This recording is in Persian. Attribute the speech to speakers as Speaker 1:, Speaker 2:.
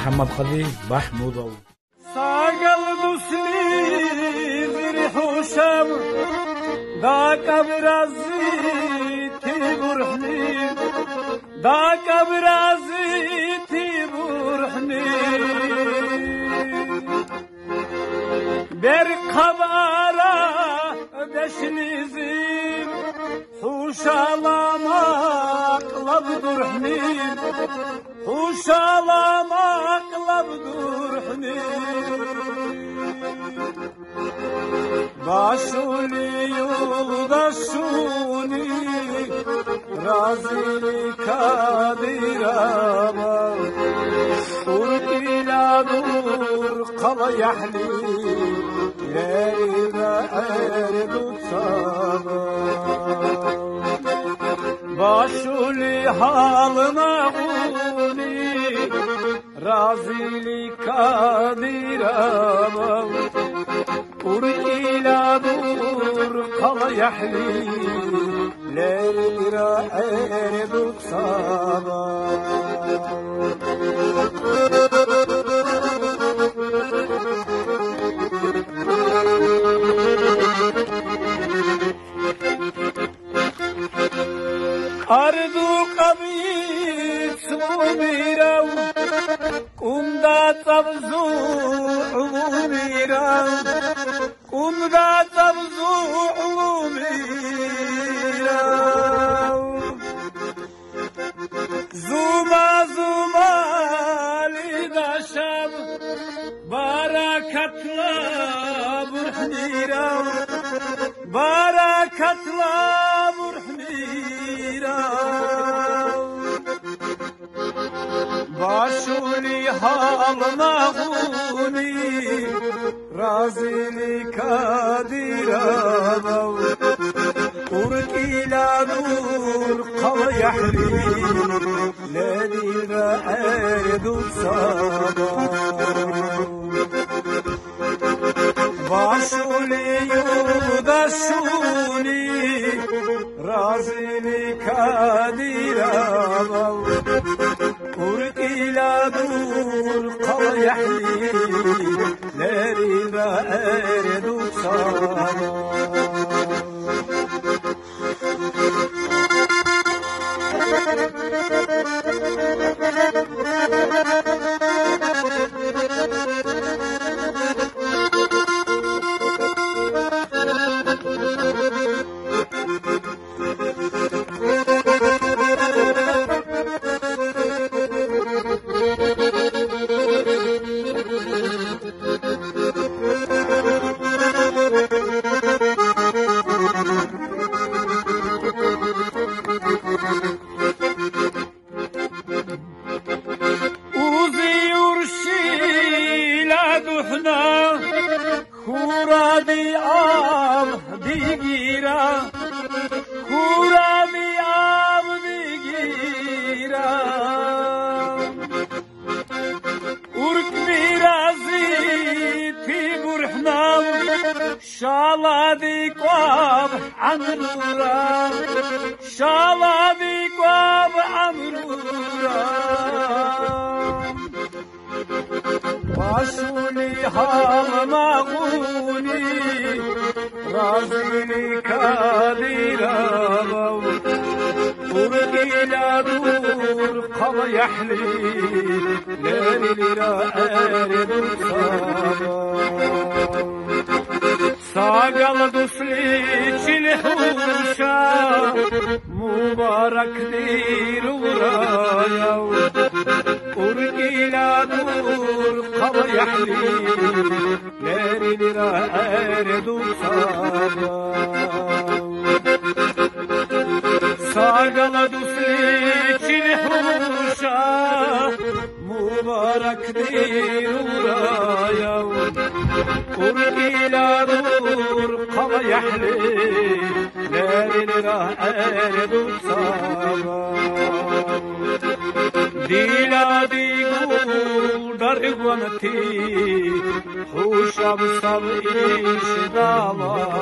Speaker 1: محمد قدي محمود
Speaker 2: ساقل مسلم ريحوشم داك برازيتي برحني داك برازيتي برحني برقبارة دشنيزيم حوشالا مقلب درحني حوشالا مقلب درحني Başuli yoldaşuni razili kadirama Urkila dur kala yahli leyla erdu sana Başuli halına guni razili kadirama ورقيلا دور قضى يحلي ليلة عرض صابا أرض قبيل سميرو كندا تبزو عميرو كندا تبزو عميرو زوما زوما لدشب بركة لا برحنيرو بركة لا برحنيرو Başuli halına guni razili kadirama Urkila dur kala yahli lelira erdu sana Başuli yudaşuni razili kadirama ورقيلا دور قوى يحلي لريبا أرد صار Başuli halına guni razili kadirama Urkila dur kala yahli lelira erdu sana Sagal dusli çilhuşa mübarekdir uraya Urkila dur kala yahli lelira erdu sana Sagal dusli çilhuşa mübarekdir uraya Urkila dur kala yahli lelira erdu sana Dila digul dargwanti Hushab sab ish dala